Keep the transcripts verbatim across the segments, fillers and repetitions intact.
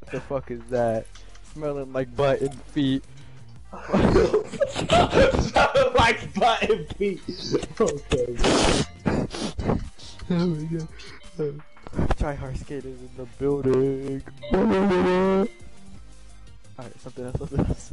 The fuck is that? Smelling like butt and feet. Smelling like butt and feet. Okay. Oh my god. Try hard skaters in the building. Alright, something else, something else.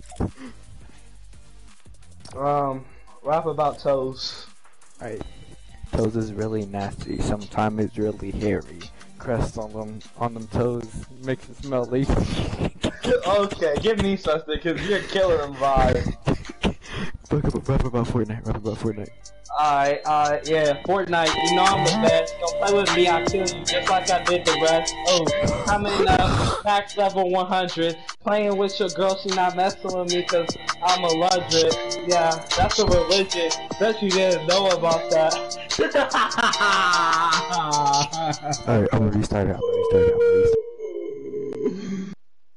Um, rap about toes. Alright. Toes is really nasty. Sometimes it's really hairy. Crest on them on them toes makes it smell like. Okay, give me something, cause you're killing them vibes. Talk about rap about Fortnite. Rap about Fortnite. Alright, alright, yeah, Fortnite, you know I'm the best. Don't play with me, I'll kill you just like I did the rest. Oh, I'm in uh, max level one hundred. Playing with your girl, she not messing with me cause I'm a legend. Yeah, that's a religion. Bet you didn't know about that. Alright, I'm gonna restart it. I'm gonna restart it. I'm gonna restart it.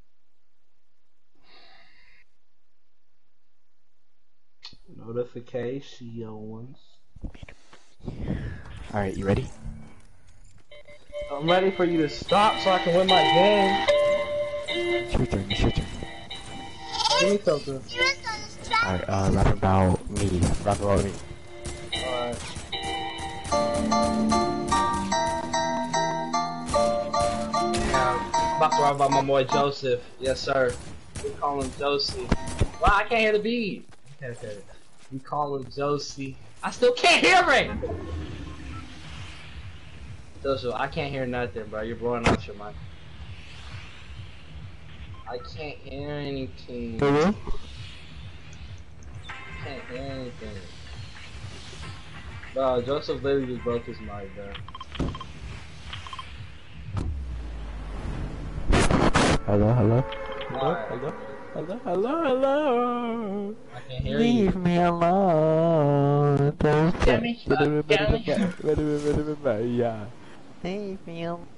Notifications. Alright, you ready? I'm ready for you to stop so I can win my game. It's your turn, it's your turn. Give me something. Alright, uh, rap about me. Rap about me. Alright. Yeah, I'm about to rap about my boy Joseph. Yes, sir. We call him Josie. Wow, I can't hear the beat. Okay, okay. We call him Josie. I still can't hear it! Joseph, I can't hear nothing, bro. You're blowing out your mic. I can't hear anything. Hello? I can't hear anything. Bro, Joseph literally just broke his mic, bro. Hello, hello? Hello, Right. hello? Hello, hello, hello? I can't hear Leave you. me alone. Don't Get me stuck, get me- Yeah. Leave me alone.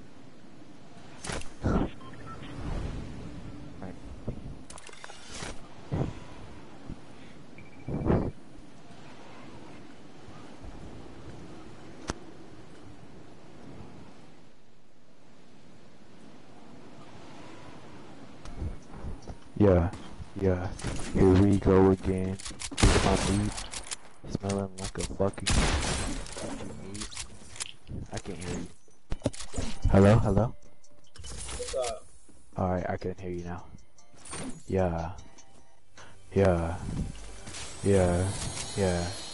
Yeah, yeah, here we go again. With my meat, smelling like a fucking meat. I can't hear you. Hello, hello? What's up? Alright, I can hear you now. Yeah. Yeah. Yeah. Yeah.